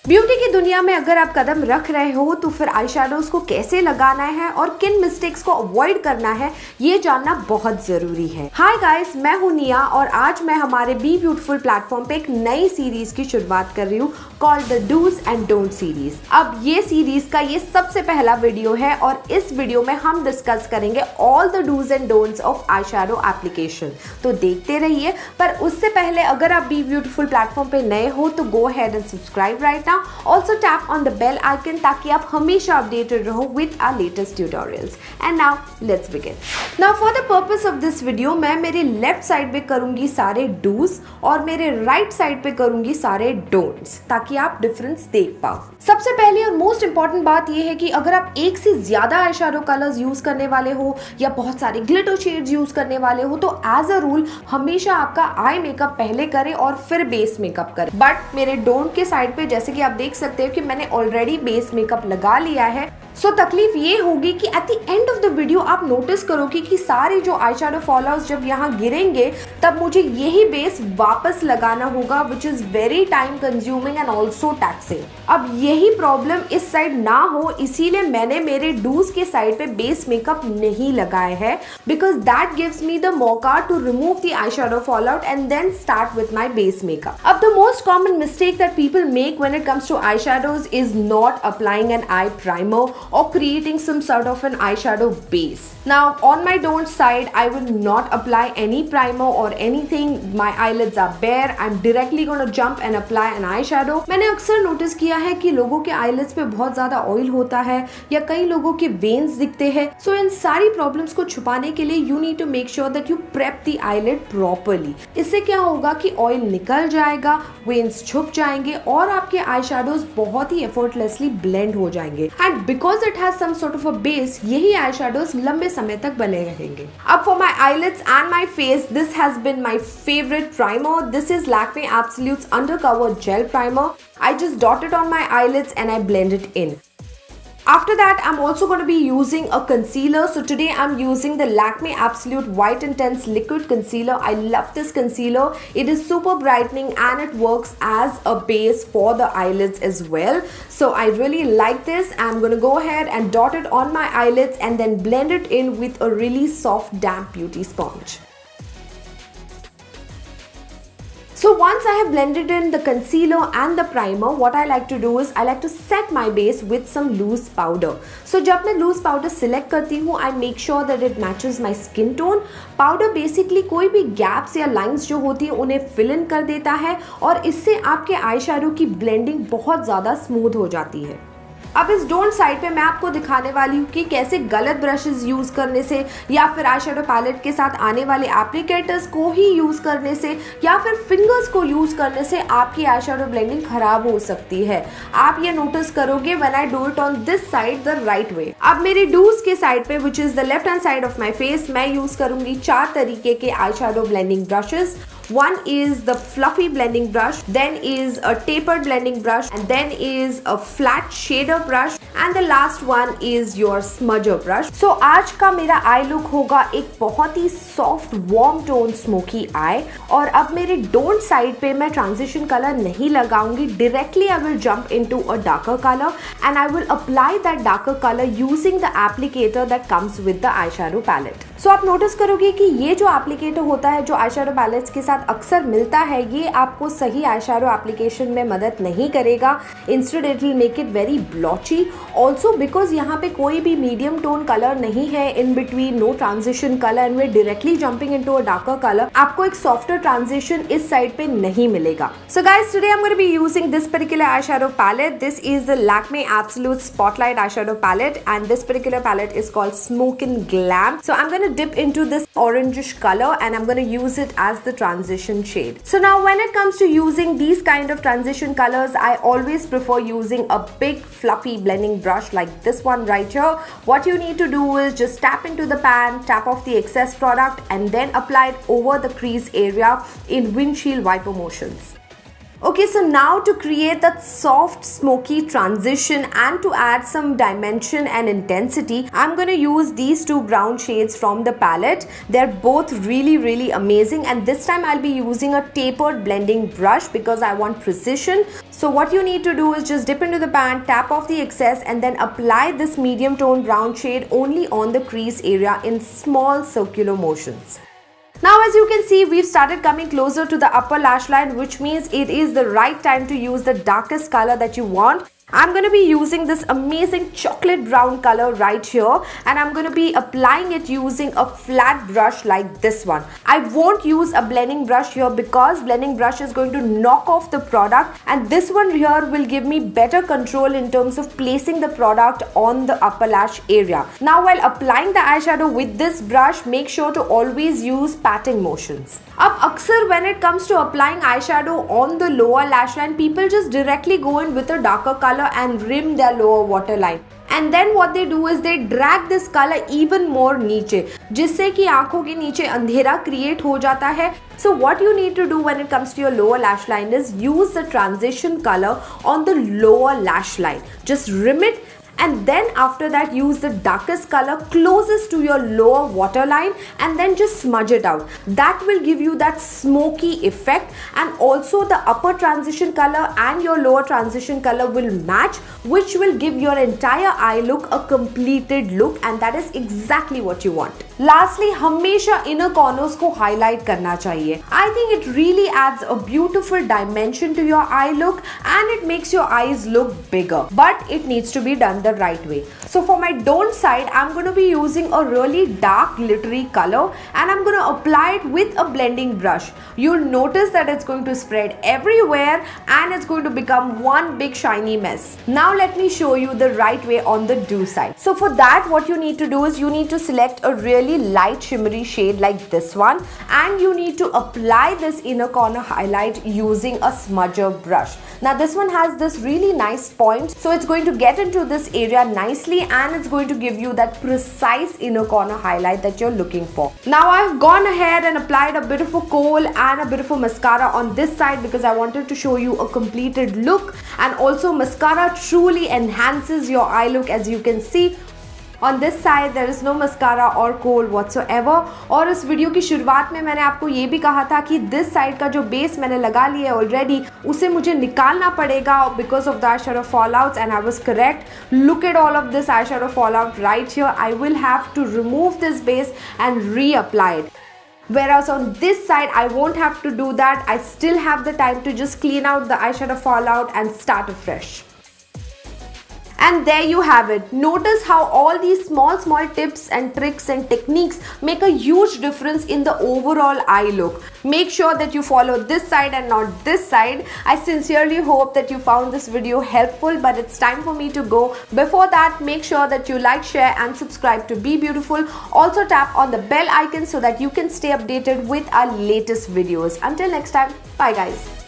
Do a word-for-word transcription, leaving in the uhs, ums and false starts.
Beauty की दुनिया में अगर आप कदम रख रहे हो तो फिर आई शेडोज को कैसे लगाना है और किन मिस्टेक्स को अवॉइड करना है ये जानना बहुत जरूरी है। हाय गाइस, मैं हूं निया और आज मैं हमारे बी ब्यूटीफुल प्लेटफॉर्म पे एक नई सीरीज की शुरुआत कर रही हूँ called the do's and don't series. अब ये सीरीज का ये सबसे पहला वीडियो है और इस वीडियो में हम डिस्कस करेंगे all the do's and don'ts of eye shadow application. तो देखते रहिए, पर उससे पहले अगर आप बी ब्यूटीफुल प्लेटफॉर्म पे नए हो तो go ahead and subscribe right now. Also tap on the bell icon ताकि आप हमेशा updated रहो with our latest tutorials. And now let's begin. Now for the purpose of this video मैं मेरे left side पे करूँगी सारे do's और मेरे right side पे करूँगी सारे don'ts ताकि आप difference देख पाओ। सबसे पहली और मोस्ट इंपॉर्टेंट बात यह है कि अगर आप एक से ज्यादा आई शेडो कलर्स यूज करने वाले हो या बहुत सारे ग्लिटर शेड्स यूज करने वाले हो तो एज अ रूल हमेशा आपका आई मेकअप पहले करें और फिर बेस मेकअप करें। बट मेरे डोंट के साइड पे जैसे कि आप देख सकते हो कि मैंने ऑलरेडी बेस मेकअप लगा लिया है। सो so, तकलीफ ये होगी कि at the end of the video आप नोटिस करोगे कि सारे जो आई शेडो फॉलोअर्स जब यहाँ गिरेंगे तब मुझे यही बेस वापस लगाना होगा which is very time consuming and also taxing. अब यही प्रॉब्लम इस साइड ना हो इसीलिए मैंने मेरे डूज के साइड पे बेस मेकअप नहीं लगाए है because that gives me the मौका to remove the eye shadow fallout and then start with my base makeup. अब the most common mistake that people make when it comes to eye shadows is not applying an eye primer or creating some sort of an eyeshadow base. Now on my don't side I will not apply any primer or anything. My eyelids are bare. I'm directly going to jump and apply an eyeshadow. मैंने अक्सर notice किया है कि लोगों के eyelids पे बहुत ज्यादा ऑयल होता है या कई लोगों के veins दिखते हैं। So इन सारी प्रॉब्लम्स को छुपाने के लिए you need to make sure that you prep the eyelid properly. इससे क्या होगा कि ऑयल निकल जाएगा, veins छुप जाएंगे और आपके eyeshadows बहुत ही effortlessly blend हो जाएंगे। And because it has some sort of a base, यही eyeshadows लंबे समय तक बने रहेंगे। अब for my eyelids and my face, this has been my favorite primer. This is Lakme Absolute's Undercover Gel Primer. I just dot it on my eyelids and I blend it in. After that, I'm also going to be using a concealer. So today I'm using the Lakme Absolute White Intense Liquid Concealer. I love this concealer. It is super brightening and it works as a base for the eyelids as well. So I really like this. I'm going to go ahead and dot it on my eyelids and then blend it in with a really soft damp beauty sponge. So once I have blended in the concealer and the primer, what I like to do is I like to set my base with some loose powder. So जब मैं loose powder select करती हूँ, I make sure that it matches my skin tone. Powder basically कोई भी gaps या lines जो होती है उन्हें fill in कर देता है और इससे आपके आई शेडो की blending बहुत ज़्यादा smooth हो जाती है। अब इस डोंट साइड पे मैं आपको दिखाने वाली हूँ कि कैसे गलत ब्रशेस यूज करने से या फिर आई शेडो पैलेट के साथ आने वाले एप्लीकेटर्स को ही यूज करने से या फिर फिंगर्स को यूज करने से आपकी आई शेडो ब्लेंडिंग खराब हो सकती है। आप ये नोटिस करोगे when I do it on this side the right way. अब मेरे डूज के साइड पे which is the left hand side of my face मैं यूज करूंगी चार तरीके के eye shadow blending brushes. One is the fluffy blending brush, then is a tapered blending brush, and then is a flat shader brush, and the last one is your smudger brush. So आज का मेरा eye look होगा एक बहुत ही soft warm tone smoky eye और अब मेरे don't side पे मैं transition color नहीं लगाऊंगी। Directly I will jump into a darker color and I will apply that darker color using the applicator that comes with the eyeshadow palette. So आप notice करोगे कि ये जो applicator होता है जो eyeshadow palettes के साथ अक्सर मिलता है ये आपको सही आई शेडो एप्लीकेशन में मदद नहीं करेगा। Instead it will make it very blotchy also because यहाँ पे कोई भी मीडियम टोन कलर नहीं है in between, no transition colour and way directly jumping into a darker colour. आपको एक सॉफ्टर ट्रांजिशन इस साइड पे नहीं मिलेगा। So guys today I am going to be using this particular eye shadow palette. This is the Lakme Absolute Spotlight eyeshadow palette and this particular palette is called Smoke and Glam. So I'm going to dip into this orangish color and I'm going to use it as the transition transition shade. So now when it comes to using these kind of transition colors, I always prefer using a big fluffy blending brush like this one right here. What you need to do is just tap into the pan, tap off the excess product and then apply it over the crease area in windshield wiper motions. Okay, so now to create that soft smoky transition and to add some dimension and intensity, I'm going to use these two brown shades from the palette. They're both really really amazing, and this time I'll be using a tapered blending brush because I want precision. So what you need to do is just dip into the pan, tap off the excess, and then apply this medium tone brown shade only on the crease area in small circular motions. Now as you can see, we've started coming closer to the upper lash line, which means it is the right time to use the darkest color that you want. I'm going to be using this amazing chocolate brown color right here, and I'm going to be applying it using a flat brush like this one. I won't use a blending brush here because blending brush is going to knock off the product, and this one here will give me better control in terms of placing the product on the upper lash area. Now while applying the eyeshadow with this brush, make sure to always use patting motions. Ab aksar when it comes to applying eyeshadow on the lower lash line, people just directly go in with a darker color and rim their lower waterline, and then what they do is they drag this color even more नीचे, जिससे कि आंखों के नीचे अंधेरा create हो जाता है. So what you need to do when it comes to your lower lash line is use the transition color on the lower lash line. Just rim it, and then after that use the darkest color closest to your lower waterline and then just smudge it out. That will give you that smoky effect, and also the upper transition color and your lower transition color will match, which will give your entire eye look a completed look, and that is exactly what you want. Lastly, हमेशा inner corners को highlight करना चाहिए. I think it really adds a beautiful dimension to your eye look and it makes your eyes look bigger, but it needs to be done the right way. So for my don't side, I'm going to be using a really dark glittery color, and I'm going to apply it with a blending brush. You'll notice that it's going to spread everywhere and it's going to become one big shiny mess. Now let me show you the right way on the do side. So for that, what you need to do is you need to select a really light shimmery shade like this one, and you need to apply this inner corner highlight using a smudger brush. Now this one has this really nice point, so it's going to get into this area nicely and it's going to give you that precise inner corner highlight that you're looking for. Now I've gone ahead and applied a bit of a kohl and a bit of a mascara on this side because I wanted to show you a completed look, and also mascara truly enhances your eye look. As you can see, on this side there is no mascara or kohl whatsoever. और इस video की शुरुआत में मैंने आपको ये भी कहा था कि this side का जो बेस मैंने लगा लिया है ऑलरेडी, उसे मुझे निकालना पड़ेगा because of the eyeshadow fallouts, and I was correct. Look at all of this eyeshadow fallout right here. I will have to remove this base and reapply it. Whereas on this side I won't have to do that. I still have the time to just clean out the eyeshadow fallout and start afresh. And there you have it. Notice how all these small small tips and tricks and techniques make a huge difference in the overall eye look. Make sure that you follow this side and not this side. I sincerely hope that you found this video helpful, but it's time for me to go. Before that, make sure that you like, share and subscribe to Be Beautiful. Also tap on the bell icon so that you can stay updated with our latest videos. Until next time, bye guys.